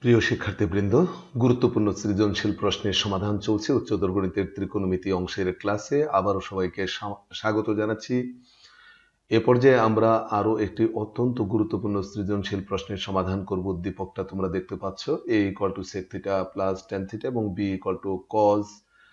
প্রিয় শিক্ষার্থীবৃন্দ, গুরুত্বপূর্ণ সৃজনশীল প্রশ্নের সমাধান চলছে উচ্চতর গণিতের ত্রিকোণমিতি অংশের ক্লাসে। আবারও সবাইকে স্বাগত জানাচ্ছি। এ পর্যায়ে আমরা আরো একটি অত্যন্ত গুরুত্বপূর্ণ সৃজনশীল প্রশ্নের সমাধান করব। উদ্দীপকটা তোমরা দেখতে পাচ্ছ, a = sec θ প্লাস tan θ এবং b = cos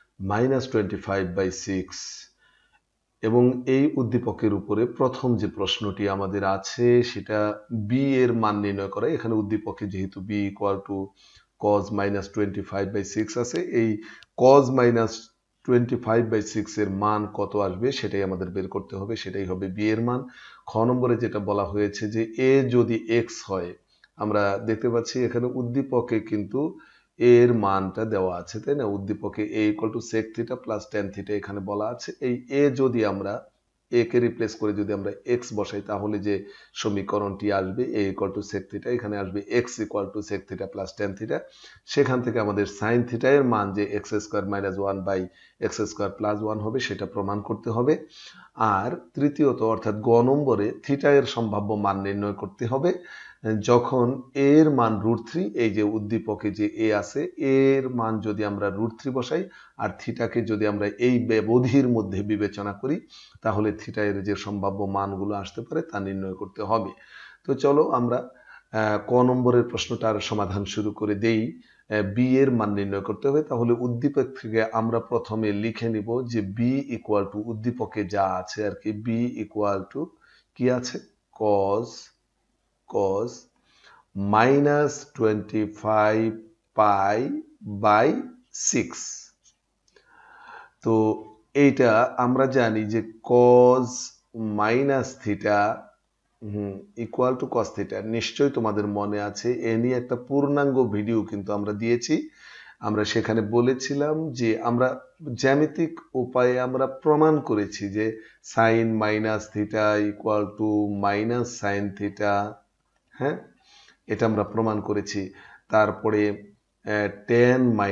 -25/6। এবং এই উদ্দীপকের উপরে প্রথম যে প্রশ্নটি আমাদের আছে সেটা b এর মান নির্ণয় করা। এখানে উদ্দীপকে যেহেতু b = cos -25/6 আছে, এই cos -25/6 এর মান কত আসবে সেটাই আমাদের বের করতে হবে, সেটাই হবে b এর মান। খ নম্বরে যেটা বলা হয়েছে যে a যদি x হয়, আমরা দেখতে পাচ্ছি এখানে উদ্দীপকে কিন্তু এর মানটা দেওয়া আছে, তাই না? উদ্দীপকে a = sec θ প্লাস tan θ এখানে বলা আছে। এই a যদি আমরা a কে রিপ্লেস করে যদি আমরা x বসাই, তাহলে যে সমীকরণটি আসবে a = sec θ, এখানে আসবে x = sec θ প্লাস tan θ। সেখান থেকে আমাদের sin θ এর মান যে x² - 1/x² + 1 হবে, সেটা প্রমাণ করতে হবে। আর তৃতীয়ত অর্থাৎ গ নম্বরে থিটা এর সম্ভাব্য মান নির্ণয় করতে হবে যখন এর মান √3, এই যে উদ্দীপকে যে এ আছে এর মান যদি আমরা √3 বসাই আর থিটাকে যদি আমরা এই ব্যবধির মধ্যে বিবেচনা করি, তাহলে থিটা এর যে সম্ভাব্য মানগুলো আসতে পারে তা নির্ণয় করতে হবে। তো চলো আমরা ক নম্বরের প্রশ্নটার সমাধান শুরু করে দেই। বি এর মান নির্ণয় করতে হবে, তাহলে উদ্দীপক থেকে আমরা প্রথমে লিখে নিব যে বি = উদ্দীপকে যা আছে আর কি, বি = কি আছে, cos -25π/6। তো এইটা আমরা জানি যে cos - θ cos θ, নিশ্চয়ই তোমাদের মনে আছে, এ নিয়ে একটা পূর্ণাঙ্গ ভিডিও কিন্তু আমরা দিয়েছি। আমরা সেখানে বলেছিলাম যে আমরা জ্যামিতিক উপায়ে আমরা প্রমাণ করেছি যে sin - θ = -sin θ, হ্যাঁ, এটা আমরা প্রমাণ করেছি। তারপরে tan - θ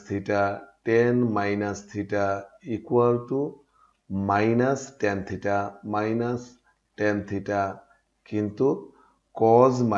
= -tan θ, কিন্তু cos - θ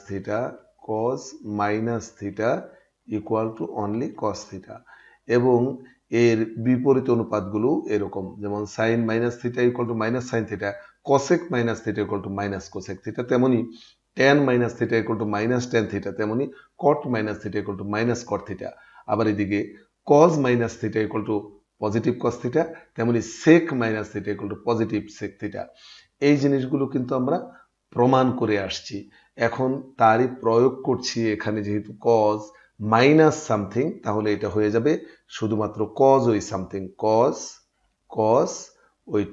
= only cos θ। এবং এর বিপরীত অনুপাতগুলো এরকম, যেমন sin - θ = -sin θ, cosec - θ = -cosec θ, তেমনি tan - θ = -tan θ, তেমনি cot - θ = -cot θ। আবার এদিকে cos - θ = পজিটিভ cos θ, তেমনি sec - θ = পজিটিভ sec θ। এই জিনিসগুলো কিন্তু আমরা প্রমাণ করে আসছি। এখন তারই প্রয়োগ করছি এখানে, যেহেতু cos মাইনাস সামথিং, তাহলে এটা হয়ে যাবে শুধুমাত্র cos ওই সামথিং, cos ওই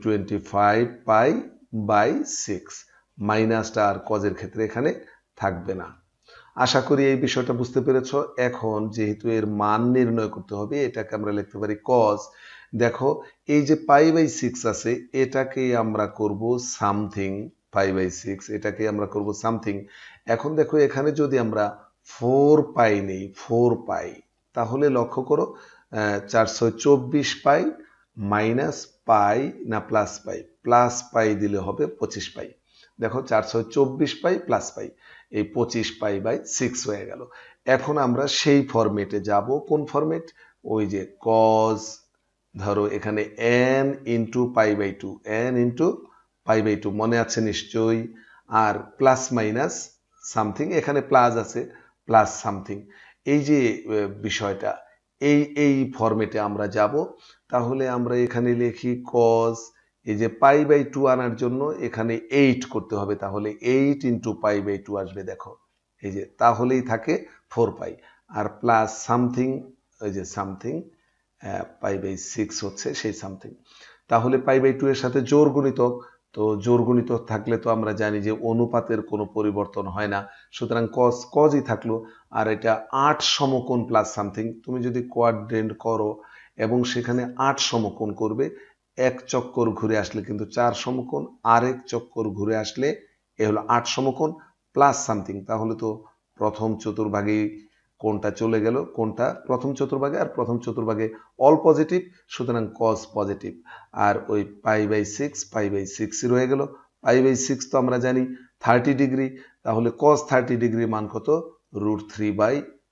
25π/6, মাইনাসটা আর cos এর ক্ষেত্রে এখানে থাকবে না। আশা করি এই বিষয়টা বুঝতে পেরেছ। এখন যেহেতু এর মান নির্ণয় করতে হবে, এটাকে আমরা লিখতে পারি cos। দেখো এই যে π/6 আছে, এটাকে আমরা করব সামথিং, π/6 এটাকে আমরা করব সামথিং। এখন দেখো এখানে যদি আমরা 4π নেই, 4π, তাহলে লক্ষ্য করো 424π মাইনাস পাই না প্লাস পাই, প্লাস পাই দিলে হবে 25π। দেখো 424π প্লাস পাই, এই 25π/6 হয়ে গেল। এখন আমরা সেই ফরম্যাটে যাব। কোন ফরম্যাট? ওই যে cos, ধরো এখানে n × π/2, n × π/2 মনে আছে নিশ্চয়ই। আর প্লাস মাইনাস সামথিং, এখানে প্লাস আছে, প্লাস সামথিং, এই যে বিষয়টা, এই ফরম্যাটে আমরা যাব। তাহলে আমরা এখানে লিখি cos, এই যে π/2 আনার জন্য এখানে 8 করতে হবে, তাহলে 8 × π/2 আসবে। দেখো এই যে, তাহলেই থাকে 4π। আর প্লাস সামথিং, ওই যে সামথিং π/6 হচ্ছে সেই সামথিং। তাহলে π/2 এর সাথে জোড় গুণিতক, তো জোড় গুণিতক থাকলে তো আমরা জানি যে অনুপাতের কোনো পরিবর্তন হয় না, সুতরাং cosই থাকলো। আর এটা 8 সমকোণ প্লাস সামথিং, তুমি যদি কোয়াড্রেন্ট করো এবং সেখানে 8 সমকোণ করবে, এক চক্কর ঘুরে আসলে কিন্তু 4 সমকোণ, আরেক চক্কর ঘুরে আসলে এ হলো 8 সমকোণ প্লাস সামথিং। তাহলে তো প্রথম চতুর্ভাগে কোনটা চলে গেল, কোনটা প্রথম চতুর্ভাগে, আর প্রথম চতুর্ভাগে অল পজিটিভ, সুতরাং cos পজিটিভ। আর ওই π/6 রয়ে গেল। π/6 তো আমরা জানি 30 ডিগ্রি, তাহলে cos 30 ডিগ্রি মান কত? √3/6।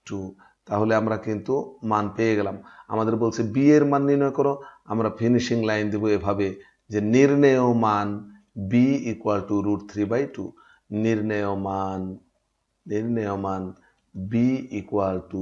2। তাহলে আমরা কিন্তু মান পেয়ে গেলাম। আমাদের বলছে বি এর মান নির্ণয় করো, আমরা ফিনিশিং লাইন দেব এভাবে যে নির্ণেয় মান বি ইকুয়াল টু √3/2। নির্ণেয় মান বি ইকুয়াল টু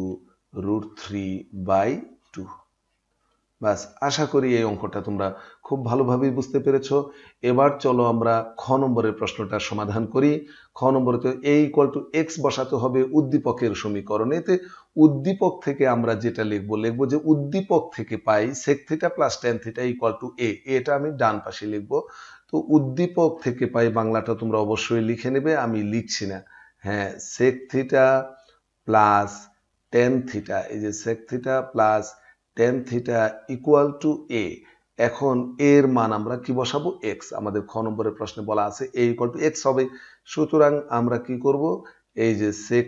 √3/2। বাস, আশা করি এই অঙ্কটা তোমরা খুব ভালোভাবেই বুঝতে পেরেছো। এবার চলো আমরা খ নম্বরের প্রশ্নটা সমাধান করি। খ নম্বরে তো a ইকুয়াল টু এক্স বসাতে হবে উদ্দীপকের সমীকরণে। এতে উদ্দীপক থেকে আমরা যেটা লিখবো যে উদ্দীপক থেকে পাই sec theta plus tan theta equal to a। এটা আমি ডান পাশে লিখবো। তো উদ্দীপক থেকে পাই বাংলাটা তোমরা অবশ্যই লিখে নেবে, আমি লিখছি না। হ্যাঁ, sec theta plus tan theta, এই যে sec theta plus tan theta equal to a। এখন এর মান আমরা কি বসাবো? x। আমাদের খ নম্বরের প্রশ্নে বলা আছে a ইকুয়াল টু x হবে। সুতরাং আমরা কি করব? এই যে sec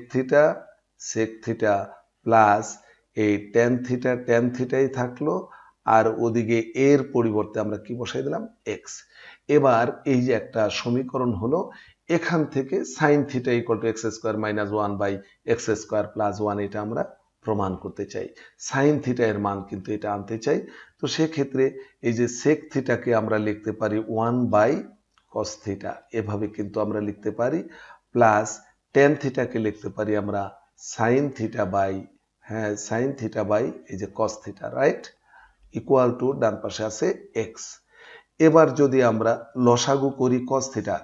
থিটা প্লাস এই tan থিটাই থাকলো, আর ওদিকে এর পরিবর্তে আমরা কি বসাই দিলাম? x। এবার এই যে একটা সমীকরণ হলো, এখান থেকে sin theta equal to x square minus 1/x square plus 1 এটা আমরা প্রমাণ করতে চাই। সাইন থিটা এর মান কিন্তু এটা আনতে চাই। তো সেক্ষেত্রে এই যে সেক থিটাকে আমরা লিখতে পারি 1/cos থিটা, এভাবে কিন্তু আমরা লিখতে পারি। প্লাস টেন থিটাকে লিখতে পারি আমরা সাইন থিটা বাই এই যে cos theta, right? Equal to ডান পাশে আছে x। এবার যদি আমরা লসাগু করি cos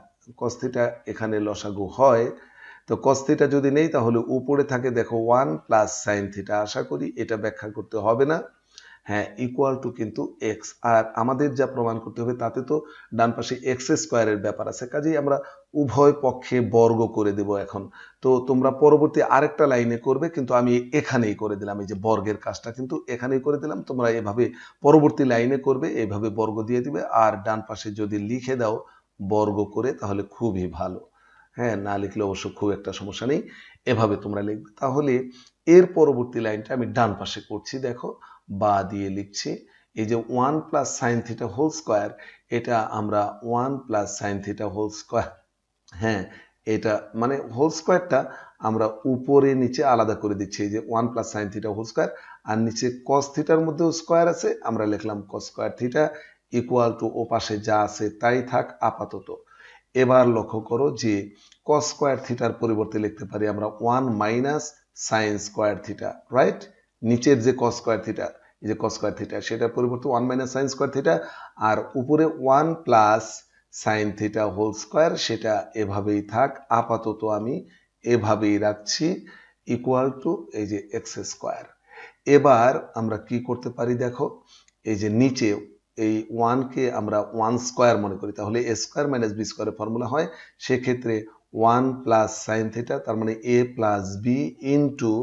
থিটা এখানে লসাগু হয়, তো cos থিটা যদি নেই তাহলে উপরে থাকে দেখো 1 প্লাস সাইন থিটা। আশা করি এটা ব্যাখ্যা করতে হবে না। হ্যাঁ, ইকুয়াল টু কিন্তু x। আর আমাদের যা প্রমাণ করতে হবে তাতে তো ডান পাশে এক্স স্কোয়ারের ব্যাপার আছে, কাজেই আমরা উভয় পক্ষে বর্গ করে দেব এখন। তো তোমরা পরবর্তী আরেকটা লাইনে করবে, কিন্তু আমি এখানেই করে দিলাম। এই যে বর্গের কাজটা কিন্তু এখানেই করে দিলাম। তোমরা এভাবে পরবর্তী লাইনে করবে, এইভাবে বর্গ দিয়ে দিবে। আর ডান পাশে যদি লিখে দাও বর্গ করে তাহলে খুবই ভালো। হ্যাঁ, না লিখলে অবশ্য খুব একটা সমস্যা নেই, এভাবে তোমরা লিখবে। তাহলে এর পরবর্তী লাইনটা আমি ডান পাশে করছি, দেখো বা দিয়ে লিখছি। এই যে 1 plus sine theta whole square, এটা আমরা 1 plus sine theta whole square, হ্যাঁ এটা মানে হোল স্কোয়ারটা আমরা উপরে নিচে আলাদা করে দিচ্ছি। এই যে 1 plus sine theta whole square, আর নিচে কস থিটার মধ্যেও স্কোয়ার আছে, আমরা লিখলাম cos square theta equal to ও পাশে যা আছে তাই থাক আপাতত। এবার লক্ষ্য করো যে কস স্কোয়ার থিটার পরিবর্তে লিখতে পারি আমরা 1 minus sine square theta, right? নিচের যে কস স্কোয়ার থিটা, এই যে কস স্কোয়ার থিটা, সেটার পরিবর্তে 1 মাইনাস সাইন স্কোয়ার থিটা, আর উপরে 1 plus sine theta whole square, সেটা এভাবেই থাক আপাতত, আমি এভাবেই রাখছি ইকুয়াল টু এই যে এক্স স্কোয়ার। এবার আমরা কি করতে পারি দেখো, এই যে নিচে এই 1 কে আমরা 1 স্কোয়ার মনে করি, তাহলে a স্কোয়ার মাইনাস বি স্কোয়ারের ফর্মুলা হয়। সেক্ষেত্রে 1 প্লাস সাইন থিটা তার মানে a plus B into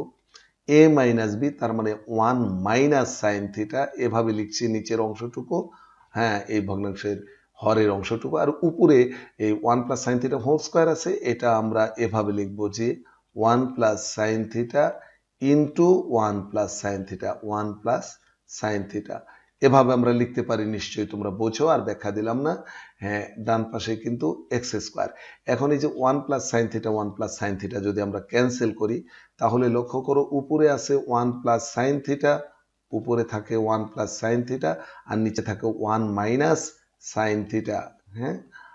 a minus B তার মানে 1 মাইনাস সাইন থিটা, এভাবে লিখছি নিচের অংশটুকু। হ্যাঁ, এই ভগ্নাংশের হরের অংশটুকু। আর উপরে এই 1 plus sine theta whole square আছে, এটা আমরা এভাবে লিখবো যে 1 plus sine theta into 1 plus sine theta, 1 plus sine theta, এভাবে আমরা লিখতে পারি। নিশ্চয়ই তোমরা বোঝো, আর ব্যাখ্যা দিলাম না। হ্যাঁ, ডান পাশে কিন্তু এক্স স্কোয়ার। এখন এই যে 1 plus sine theta 1 plus sine theta যদি আমরা ক্যান্সেল করি, তাহলে লক্ষ্য করো উপরে আছে 1 প্লাস সাইন থিটা, উপরে থাকে 1 প্লাস সাইন থিটা, আর নিচে থাকে 1 মাইনাস সাইন থিটা। হ্যাঁ,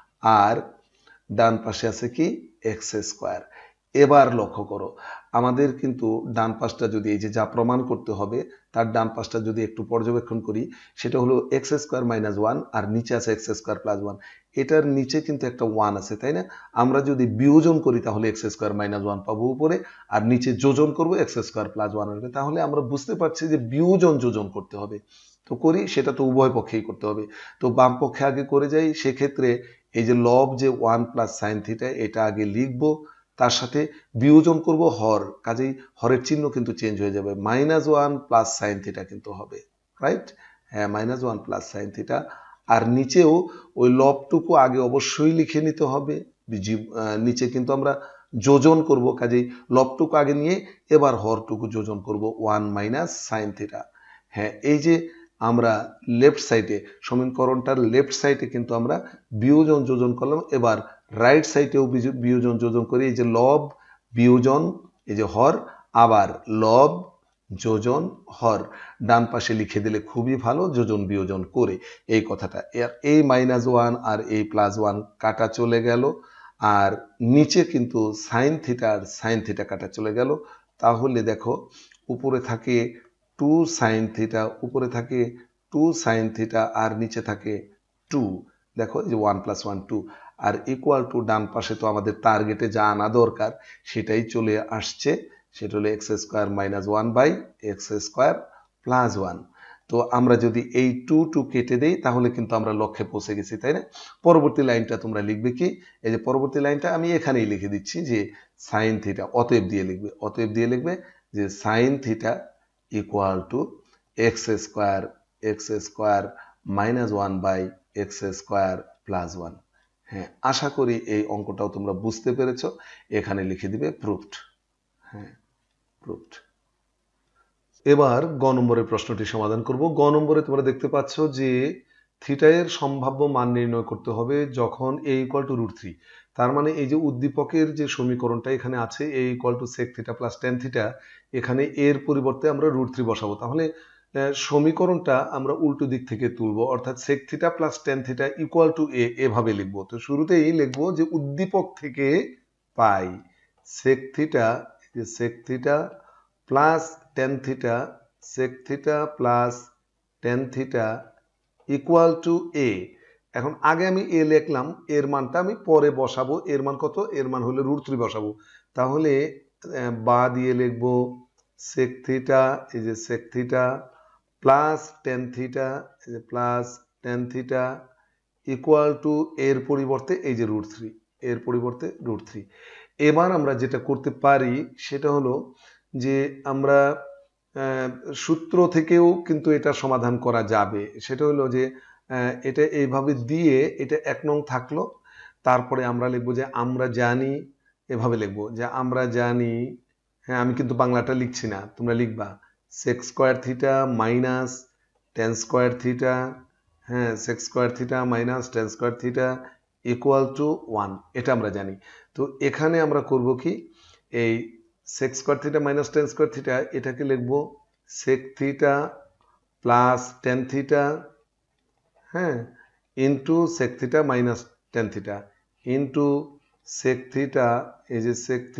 আর ডান পাশে আছে কি এক্স স্কোয়ার। এবার লক্ষ্য করো আমাদের কিন্তু ডান পাশটা যদি এই যে যা প্রমাণ করতে হবে তার ডান পাশটা যদি একটু পর্যবেক্ষণ করি, সেটা হলো এক্স স্কোয়ার মাইনাস 1, আর নিচে আছে এক্স স্কোয়ার প্লাস 1। এটার নিচে কিন্তু একটা 1 আছে, তাই না? আমরা যদি বিয়োজন করি তাহলে এক্স স্কোয়ার মাইনাস 1 পাবো উপরে, আর নিচে যোজন করবো এক্স স্কোয়ার প্লাস 1 আসবে। তাহলে আমরা বুঝতে পারছি যে বিয়োজন যোজন করতে হবে। তো করি, সেটা তো উভয় পক্ষেই করতে হবে। তো বাম পক্ষে আগে করে যাই। সেক্ষেত্রে এই যে লব যে 1 প্লাস সাইন থিটা, এটা আগে লিখবো, তার সাথে বিয়োজন করব হর, কাজেই হরের চিহ্ন কিন্তু চেঞ্জ হয়ে যাবে, -1 প্লাস সাইন থিটা কিন্তু হবে, রাইট? হ্যাঁ, -1 প্লাস সাইন থিটা। আর নিচেও ওই লবটুকু আগে অবশ্যই লিখে নিতে হবে। নিচে কিন্তু আমরা যোজন করব, কাজেই লবটুকু আগে নিয়ে এবার হরটুকু যোজন করব 1 মাইনাস সাইন থিটা। হ্যাঁ, এই যে আমরা লেফট সাইডে সমীকরণটার লেফট সাইডে কিন্তু আমরা বিয়োজন যোজন করলাম, এবার রাইট সাইডেও বিয়োজন যোজন করি। এই যে লব বিয়োজন, এই যে হর, আবার লব, যোজন, হর ডান পাশে লিখে দিলে খুবই ভালো, যোজন বিয়োজন করে এই কথাটা। এই -1 আর এই +1 কাটা চলে গেল, আর নিচে কিন্তু সাইন থিটা আর সাইন থিটা কাটা চলে গেল। তাহলে দেখো উপরে থাকে 2 সাইন থিটা, উপরে থাকে 2 সাইন থিটা, আর নিচে থাকে 2। দেখো যে 1 + 1 2, আর ইকুয়াল টু ডান পাশে তো আমাদের টার্গেটে যা আনা দরকার সেটাই চলে আসছে, সেটা হলো x² - 1/x² + 1। তো আমরা যদি এই 2 কেটে দেই তাহলে কিন্তু আমরা লক্ষ্যে পৌঁছে গেছি, তাই না? পরবর্তী লাইনটা তোমরা লিখবে কি, এই যে পরবর্তী লাইনটা আমি এখানেই লিখে দিচ্ছি যে সাইন থিটা, অতএব দিয়ে লিখবে, অতএব দিয়ে লিখবে যে sine theta equal two x² - 1/x² + 1। হ্যাঁ, আশা করি এই অঙ্কটাও তোমরা বুঝতে পেরেছো। এখানে লিখে দিবে প্রুফড। হ্যাঁ, প্রুফড। এবার গ নম্বরের প্রশ্নটি সমাধান করব। গ নম্বরে তোমরা দেখতে পাচ্ছ যে থিটা এর সম্ভাব্য মান নির্ণয় করতে হবে যখন a = √3। তার মানে এই যে উদ্দীপকের যে সমীকরণটা এখানে আছে a = sec θ + tan θ, এখানে এর পরিবর্তে আমরা √3 বসাবো। তাহলে সমীকরণটা আমরা উল্টো দিক থেকে তুলব, অর্থাৎ sec θ + tan θ = a এভাবে লিখবো। তো শুরুতেই লিখবো যে উদ্দীপক থেকে পাই sec θ, sec θ plus tan theta, sec theta plus tan theta equal to a। এখন আগে আমি a লিখলাম, এর মানটা আমি পরে বসাবো। এর মান কত? এর মান হলো √3 বসাবো। তাহলে বা দিয়ে লিখবো sec থিটা, এই যে sec theta plus tan theta, এই যে plus tan theta equal to এর পরিবর্তে এই যে √3, এর পরিবর্তে √3। এবার আমরা যেটা করতে পারি সেটা হলো যে আমরা সূত্র থেকেও কিন্তু এটা সমাধান করা যাবে। সেটা হলো যে এটা এইভাবে দিয়ে এটা 1 নং থাকলো, তারপরে আমরা লিখবো যে আমরা জানি, এভাবে লিখবো যে আমরা জানি। হ্যাঁ, আমি কিন্তু বাংলাটা লিখছি না, তোমরা লিখবা sec² θ মাইনাস tan² θ, হ্যাঁ sec² θ minus tan² θ equal two 1, এটা আমরা জানি। তো এখানে আমরা করব কি, এই sec² θ মাইনাস tan² θ এটাকে লিখবো sec θ প্লাস tan θ, হ্যাঁ, into sec θ minus tan θ into sec θ, এই যে sec θ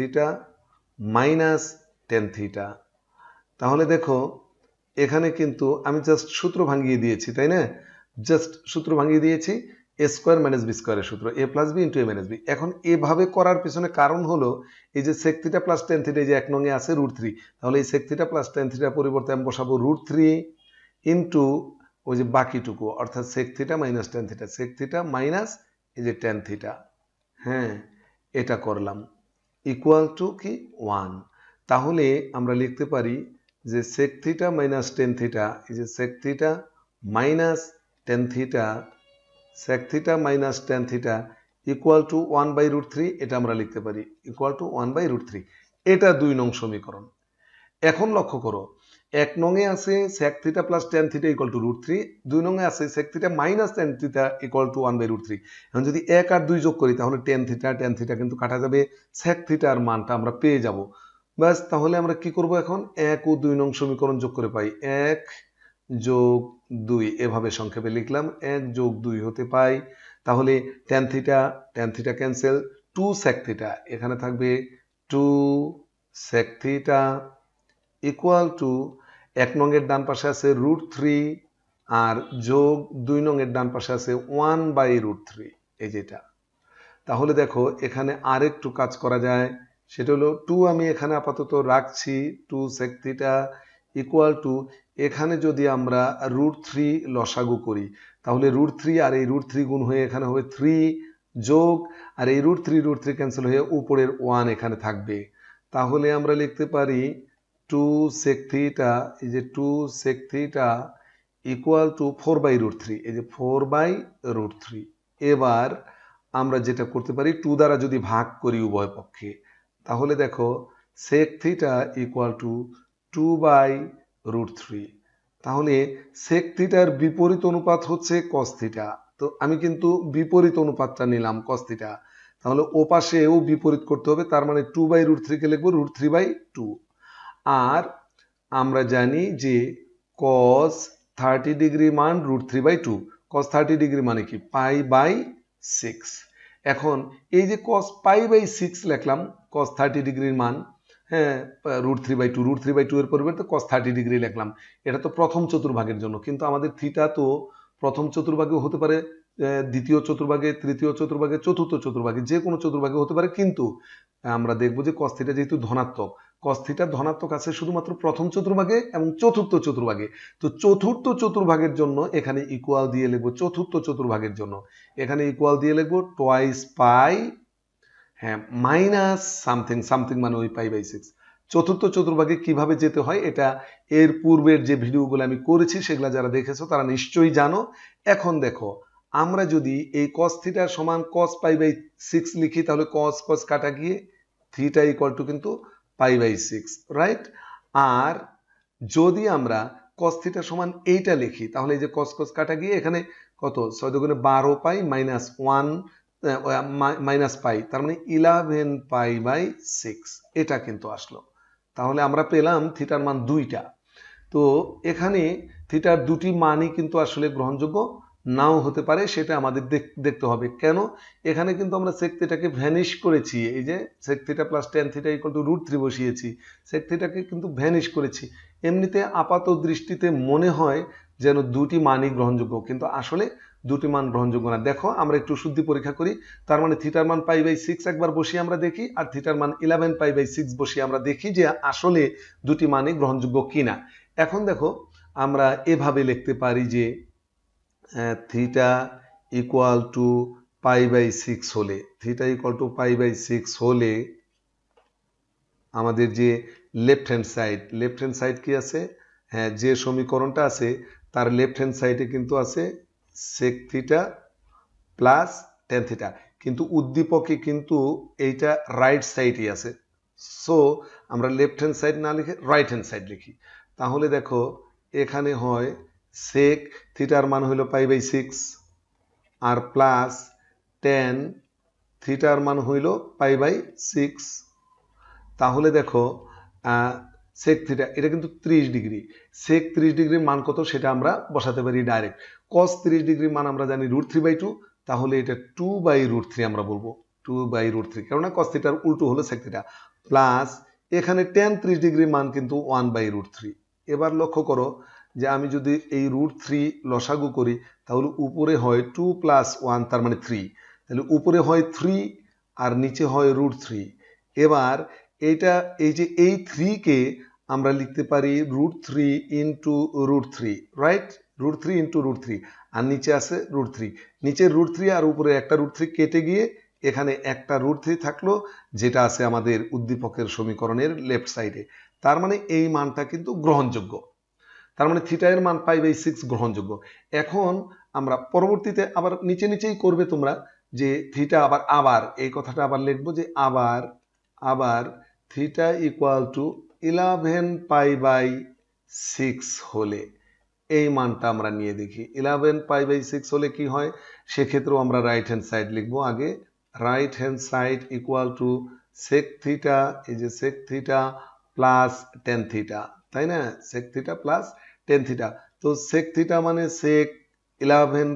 মাইনাস tan θ। তাহলে দেখো এখানে কিন্তু আমি জাস্ট সূত্র ভাঙিয়ে দিয়েছি, তাই না? জাস্ট সূত্র ভাঙিয়ে দিয়েছি, a² - b² এর সূত্র, a + b * a - b। এখন এভাবে করার পিছনে কারণ হলো এই যে sec θ প্লাস tan θ, এই যে 1 নং এ আছে √3, তাহলে এই sec θ প্লাস tan θ পরিবর্তে আমি বসাবো √3 ইন্টু ওই যে বাকিটুকু, অর্থাৎ sec θ minus tan θ, sec θ minus এই যে tan θ। হ্যাঁ, এটা করলাম ইকুয়াল টু কি 1। তাহলে আমরা লিখতে পারি যে sec θ মাইনাস tan θ, এই যে sec θ minus tan θ, sec θ minus tan θ equal to 1/√3, এটা আমরা লিখতে পারি ইকুয়াল টু 1/√3। এটা 2 নং সমীকরণ। এখন লক্ষ্য করো, 1 নং এ আছে sec θ plus tan θ equal to √3, 2 নং এ আছে sec θ minus tan θ equal to 1/√3। এখন যদি 1 আর 2 যোগ করি তাহলে tan θ কিন্তু কাটা যাবে, sec θ এর মানটা আমরা পেয়ে যাব। ব্যাস, তাহলে আমরা কি করব এখন, 1 ও 2 নং সমীকরণ যোগ করে পাই 1 যোগ 2, এভাবে সংক্ষেপে লিখলাম 1 যোগ 2 হতে পাই। তাহলে tan θ ক্যান্সেল, 2 sec θ, এখানে থাকবে 2 sec θ ইকুয়াল টু 1 নং এর ডান পাশে আছে √3 আর যোগ 2 নং এর ডান পাশে আছে 1/√3, এই যেটা। তাহলে দেখো এখানে আরেকটু কাজ করা যায়, সেটা হলো 2 আমি এখানে আপাতত রাখছি, 2 sec θ ইকুয়াল টু, এখানে যদি আমরা √3 লসাগু করি তাহলে √3 আর এই √3 গুণ হয়ে এখানে হবে 3 যোগ, আর এই √3 ক্যান্সেল হয়ে উপরের 1 এখানে থাকবে। তাহলে আমরা লিখতে পারি 2 sec θ, এই যে 2 sec θ ইকুয়াল টু 4/√3, এই যে 4/√3। এবার আমরা যেটা করতে পারি 2 দ্বারা যদি ভাগ করি উভয় পক্ষে, তাহলে দেখো sec θ ইকুয়াল টু 2/√3। তাহলে sec θ এর বিপরীত অনুপাত হচ্ছে cos θ। তো আমি কিন্তু বিপরীত অনুপাতটা নিলাম cos θ, তাহলে ও পাশেও বিপরীত করতে হবে, তার মানে 2/√3 কে লিখবো √3/2। আর আমরা জানি যে cos 30 ডিগ্রি মান √3/2। cos 30 ডিগ্রি মানে কি π/6। এখন এই যে cos π/6 লিখলাম, cos 30 ডিগ্রির মান, হ্যাঁ, √3/2, √3/2 এর পরিবর্তে cos 30 ডিগ্রি লিখলাম। এটা তো প্রথম চতুর্ভাগের জন্য, কিন্তু আমাদের থিটা তো প্রথম চতুর্ভাগেও হতে পারে, দ্বিতীয় চতুর্ভাগে, তৃতীয় চতুর্ভাগে, চতুর্থ চতুর্ভাগে, যে কোনো চতুর্ভাগে হতে পারে। কিন্তু আমরা দেখবো যে cos থিটা যেহেতু ধনাত্মক, cos থিটা ধনাত্মক আছে শুধুমাত্র প্রথম চতুর্ভাগে এবং চতুর্থ চতুর্ভাগে। তো চতুর্থ চতুর্ভাগের জন্য এখানে ইকুয়াল দিয়ে লিখবো, চতুর্থ চতুর্ভাগের জন্য এখানে ইকুয়াল দিয়ে লিখবো টুয়াইস পাই, হ্যাঁ, মাইনাস সামথিং, সামথিং মানে ওই π/6। চতুর্থ চতুর্ভাগে কিভাবে যেতে হয় এটা এর পূর্বের যে ভিডিওগুলো আমি করেছি সেগুলো যারা দেখেছো তারা নিশ্চয়ই জানো। এখন দেখো, আমরা যদি এই cos থিটা সমান cos π/6 লিখি, তাহলে cos cos কাটা গিয়ে থিটা ইকুয়াল টু কিন্তু π/6, রাইট? আর যদি আমরা cos থিটা সমান এইটা লিখি, তাহলে এই যে cos cos কাটা গিয়ে এখানে কত, 6 দুগুণে 12 পাই মাইনাস 1 মাইনাস পাই, তার মানে 11 π/6 এটা কিন্তু আসলো। তাহলে আমরা পেলাম থিটার মান 2টা। তো এখানে থিটার দুটি মানই কিন্তু আসলে গ্রহণযোগ্য নাও হতে পারে, সেটা আমাদের দেখতে হবে। কেন? এখানে কিন্তু আমরা sec থিটাকে ভ্যানিশ করেছি, এই যে sec theta plus tan theta equal to √3 বসিয়েছি, sec থিটাকে কিন্তু ভ্যানিশ করেছি। এমনিতে আপাত দৃষ্টিতে মনে হয় যেন দুটি মানই গ্রহণযোগ্য, কিন্তু আসলে দুটি মান গ্রহণযোগ্য না। দেখো আমরা একটু শুদ্ধি পরীক্ষা করি। তার মানে থিটার মান π/6 একবার বসিয়ে আমরা দেখি, আর থিটার মান 11 π/6 বসিয়ে আমরা দেখি যে আসলে দুটি মানই গ্রহণযোগ্য কিনা। এখন দেখো, আমরা এভাবে লিখতে পারি যে থিটা ইকুয়াল টু π/6 হলে, থিটা ইকুয়াল টু π/6 হলে আমাদের যে লেফট হ্যান্ড সাইড কি আছে, হ্যাঁ, যে সমীকরণটা আছে তার লেফট হ্যান্ড সাইডে কিন্তু আছে sec theta plus tan theta, কিন্তু উদ্দীপকে কিন্তু এইটা রাইট সাইডে আছে। সো আমরা লেফট হ্যান্ড সাইড না লিখে রাইট হ্যান্ড সাইড লিখি। তাহলে দেখো এখানে হয় sec থিটার মান হলো π/6 আর প্লাস tan থিটার মান হইল π/6। তাহলে দেখো sec থিটা এটা কিন্তু 30 ডিগ্রি, sec 30 ডিগ্রির মান কত সেটা আমরা বসাতে পারি ডাইরেক্ট। cos 30 ডিগ্রির মান আমরা জানি √3/2, তাহলে এটা 2/√3 আমরা বলবো, 2/√3, কেননা cos থিটার উল্টো হলো sec থিটা, প্লাস এখানে tan 30 ডিগ্রির মান কিন্তু 1/√3। এবার লক্ষ্য করো যে আমি যদি এই √3 লসাগু করি, তাহলে উপরে হয় 2 + 1 তার মানে 3, তাহলে উপরে হয় 3 আর নিচে হয় √3। এবার এইটা, এই যে এই 3 কে আমরা লিখতে পারি √3 ইন্টু √3, রাইট? √3 ইন্টু √3, আর নিচে আছে √3, নিচের √3 আর উপরে একটা √3 কেটে গিয়ে এখানে একটা √3 থাকলো, যেটা আছে আমাদের উদ্দীপকের সমীকরণের লেফট সাইডে। তার মানে এই মানটা কিন্তু গ্রহণযোগ্য, তার মানে থিটা এর মান π/6 গ্রহণযোগ্য। এখন আমরা পরবর্তীতে আবার নিচে নিচেই করবে তোমরা, যে থিটা আবার এই কথাটা আবার লিখবো যে আবার থিটা ইকুয়াল টু 11 π/6 হলে এই মানটা আমরা নিয়ে দেখি। 11 π/6 হলে কি হয়, সেক্ষেত্রেও আমরা রাইট হ্যান্ড সাইড লিখবো। আগে right hand side equal to sec theta, এই যে sec theta plus tan theta, তাই না? sec theta plus tan theta. তো sec থিটা মানে sec 11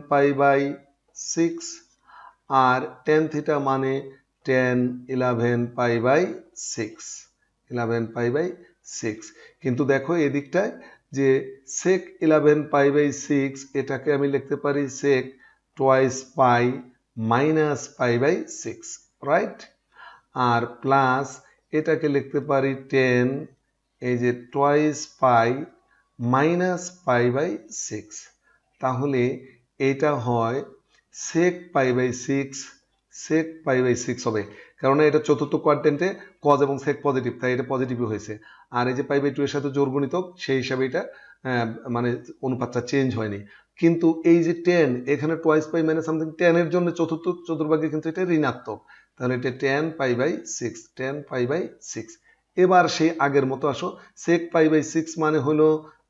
π/6 আর tan থিটা মানে tan 11 π/6, 11 π/6। কিন্তু দেখো এদিকটায় যে sec 11 π/6 এটাকে আমি লিখতে পারি sec twice pi minus π/6, right? আর প্লাস এটাকে লিখতে পারি tan, এই যে টুয়াইস পাই মাইনাস π/6। তাহলে এটা হয় sec π/6, sec π/6 হবে, কারণ এটা চতুর্থ কোয়াড্রেন্টে cos এবং sec পজিটিভ, তাই এটা পজিটিভই হয়েছে। আর এই যে π/2 এর সাথে জোড় গুণিতক, সেই হিসাবে এটা মানে অনুপাতটা চেঞ্জ হয়নি। কিন্তু এই যে tan, এখানে টুয়াইস পাই মানে সামথিং, tan এর জন্য চতুর্থ চতুর্ভাগে কিন্তু এটা ঋণাত্মক, তাহলে এটা tan π/6, tan π/6। এবার সেই আগের মতো আসো, sec π/6 মানে হলো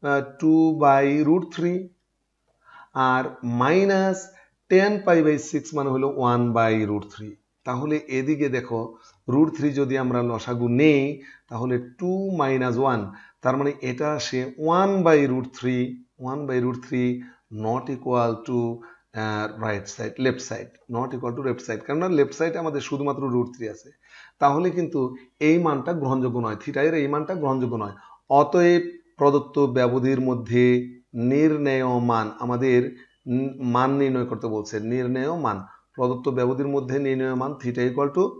2/√3 আর মাইনাস tan π/6 মানে হলো 1/√3। তাহলে এদিকে দেখো √3 যদি আমরা লসাগু নেই তাহলে 2 - 1, তার মানে এটা আসে 1/√3 not equal to right side, left side, not equal to left side, কেননা লেফট সাইডে আমাদের শুধুমাত্র √3 আছে। তাহলে কিন্তু এই মানটা গ্রহণযোগ্য নয়, থিটা এর এই মানটা গ্রহণযোগ্য নয়। অতএব প্রদত্ত ব্যবধির মধ্যে নির্ণেয় মান, আমাদের মান নির্ণয় করতে বলছে, নির্ণেয় মান, প্রদত্ত ব্যবধির মধ্যে নির্ণেয় মান থিটা ইকুয়াল টু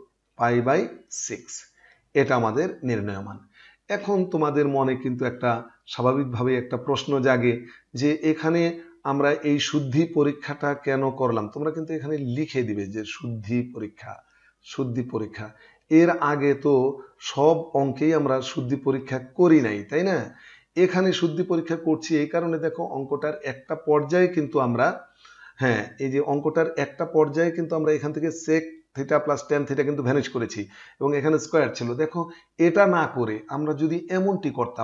π/6, এটা আমাদের নির্ণেয় মান। এখন তোমাদের মনে কিন্তু একটা স্বাভাবিকভাবে একটা প্রশ্ন জাগে যে এখানে আমরা এই শুদ্ধি পরীক্ষাটা কেন করলাম। তোমরা কিন্তু এখানে লিখে দিবে যে শুদ্ধি পরীক্ষা, শুদ্ধি পরীক্ষা। এর আগে তো সব অঙ্কেই আমরা শুদ্ধি পরীক্ষা করি নাই, তাই না? এখানে শুদ্ধি পরীক্ষা করছি এই কারণে, দেখো অঙ্কটার একটা পর্যায়ে কিন্তু আমরা, হ্যাঁ এই যে অঙ্কটার একটা পর্যায়ে কিন্তু আমরা এখান থেকে sec theta plus tan theta কিন্তু ভ্যানিশ করেছি এবং এখানে স্কয়ার ছিল। দেখো এটা না করে আমরা যদি এমনটি করতাম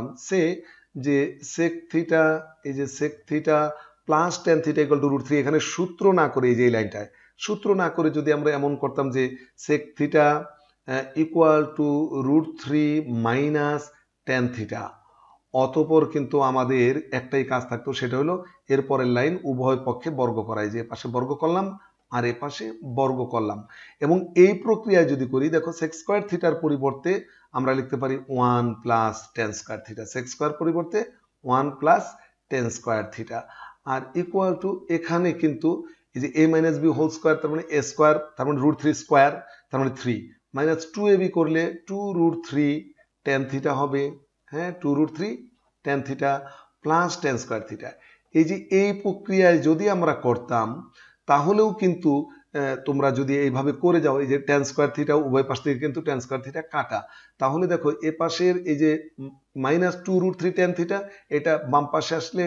যে sec থিটা, এই যে sec theta plus tan theta equal to √3, এখানে সূত্র না করে, এই যে এই লাইনটায় সূত্র না করে যদি আমরা এমন করতাম যে sec theta equal to √3 minus tan theta, অতঃপর কিন্তু আমাদের একটাই কাজ থাকতো, সেটা হলো এরপরের লাইন উভয় পক্ষে বর্গ করা। যে পাশে বর্গ করলাম আর এ পাশে বর্গ করলাম, এবং এই প্রক্রিয়ায় যদি করি, দেখো sec স্কয়ার থিটার পরিবর্তে আমরা লিখতে পারি 1 plus tan square theta, sec square পরিবর্তে 1 প্লাস tan স্কয়ার থিটা, আর ইকুয়াল টু এখানে কিন্তু এই যে a minus b whole square, তার মানে a স্কয়ার, তার মানে √3 স্কয়ার, তার মানে 3 মাইনাস 2ab করলে 2√3 tan থিটা হবে, হ্যাঁ 2√3 tan theta plus tan square theta. এই যে এই প্রক্রিয়ায় যদি আমরা করতাম তাহলেও কিন্তু তোমরা যদি এইভাবে করে যাও, এই যে tan স্কয়ার থিটা উভয় পাশ থেকে কিন্তু tan স্কয়ার থিটা কাটা, তাহলে দেখো এ পাশের এই যে মাইনাস 2√3 tan থিটা, এটা বাম পাশে আসলে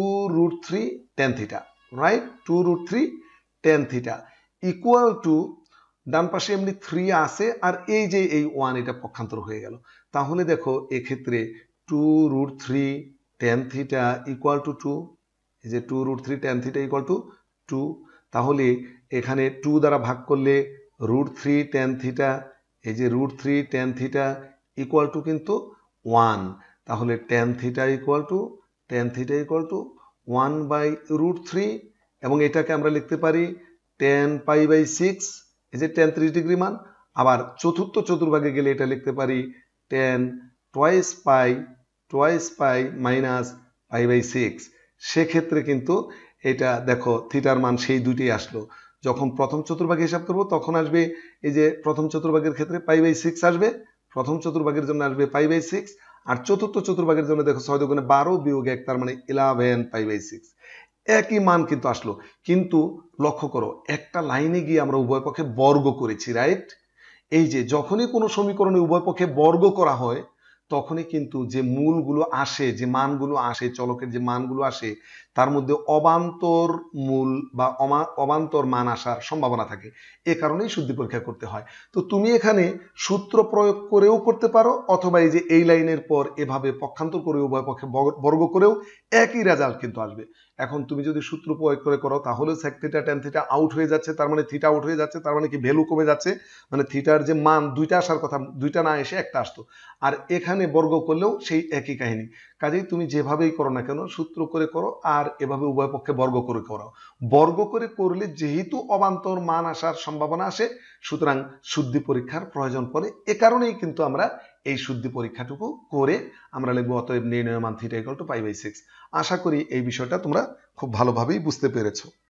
2√3 tan theta, right, 2√3 tan theta equal to, ডান পাশে এমনি 3 আছে আর এই যে এই 1, এটা পক্ষান্তর হয়ে গেল। তাহলে দেখো এক্ষেত্রে 2√3 tan থিটা ইকুয়াল টু 2, এই যে 2√3 tan থিটা ইকুয়াল টু 2, তাহলে এখানে 2 দ্বারা ভাগ করলে √3 tan থিটা, এই যে √3 tan থিটা ইকুয়াল টু কিন্তু 1, তাহলে tan থিটা ইকুয়াল টু 1/√3, এবং এটাকে আমরা লিখতে পারি tan π/6, এই যে tan 30 ডিগ্রি মান, আবার চতুর্থ চতুর্ভাগে গেলে এটা লিখতে পারি tan twice pi মাইনাস π/6। সেক্ষেত্রে কিন্তু এটা দেখো থিটার মান সেই দুইটাই আসলো। যখন প্রথম চতুর্ভাগে হিসাব করব তখন আসবে এই যে প্রথম চতুর্ভাগের ক্ষেত্রে π/6 আসবে, প্রথম চতুর্ভাগের জন্য আসবে π/6, আর চতুর্থ চতুর্ভাগের জন্য দেখো 6 দুগুণে 12 বিয়োগ 1, তার মানে 11 π/6, একই মান কিন্তু আসলো। কিন্তু লক্ষ্য করো একটা লাইনে গিয়ে আমরা উভয় পক্ষে বর্গ করেছি, রাইট? এই যে যখনই কোনো সমীকরণে উভয় পক্ষে বর্গ করা হয় তখনই কিন্তু যে মূলগুলো আসে, যে মানগুলো আসে, চলকের যে মানগুলো আসে তার মধ্যে অবান্তর মূল বা অবান্তর মান আসার সম্ভাবনা থাকে। এ কারণেই শুদ্ধি পরীক্ষা করতে হয়। তো তুমি এখানে সূত্র প্রয়োগ করেও করতে পারো, অথবা এই যে এই লাইনের পর এভাবে পক্ষান্তর করে উভয় পক্ষে বর্গ করেও একই রেজাল্ট কিন্তু আসবে। এখন তুমি যদি সূত্র প্রয়োগ করে করো তাহলে sec theta tan theta out হয়ে যাচ্ছে, তার মানে থিটা আউট হয়ে যাচ্ছে, তার মানে কি ভ্যালু কমে যাচ্ছে, মানে থিটার যে মান দুইটা আসার কথা দুইটা না এসে একটা আসতো। আর এখানে বর্গ করলেও সেই একই কাহিনী। কাজেই তুমি যেভাবেই করো না কেন সূত্র করে করো আর এভাবে উভয় পক্ষে বর্গ করে করো। বর্গ করে করলে যেহেতু অবান্তর মান আসার সম্ভাবনা আসে, সুতরাং শুদ্ধি পরীক্ষার প্রয়োজন পড়ে। এ কারণেই কিন্তু আমরা এই শুদ্ধি পরীক্ষাটুকু করে আমরা লিখবো অতএব নির্ণয় মান থিটা ইকুয়াল টু π/6। আশা করি এই বিষয়টা তোমরা খুব ভালোভাবেই বুঝতে পেরেছো।